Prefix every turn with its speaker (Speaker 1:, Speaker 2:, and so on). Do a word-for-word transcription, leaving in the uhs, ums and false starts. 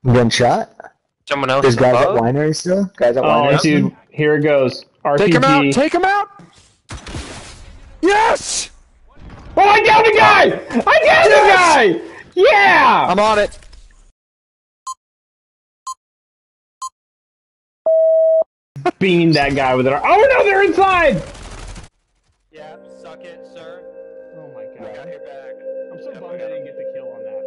Speaker 1: I'm getting shot.
Speaker 2: Someone else.
Speaker 1: There's guys at
Speaker 2: above?
Speaker 1: winery still. Guys at
Speaker 3: Oh,
Speaker 1: winery.
Speaker 3: dude, here it goes. R P G.
Speaker 4: Take him out! Take him out! Yes!
Speaker 3: Oh, I downed the guy! I downed the guy! Yeah!
Speaker 4: I'm on it.
Speaker 3: Beamed that guy with it. Oh no, they're inside!
Speaker 2: Yeah, suck it, sir.
Speaker 3: Oh my god.
Speaker 2: I got your back.
Speaker 3: I'm so
Speaker 2: Yep,
Speaker 3: bummed
Speaker 2: I
Speaker 3: I
Speaker 2: got
Speaker 3: didn't get the kill on that.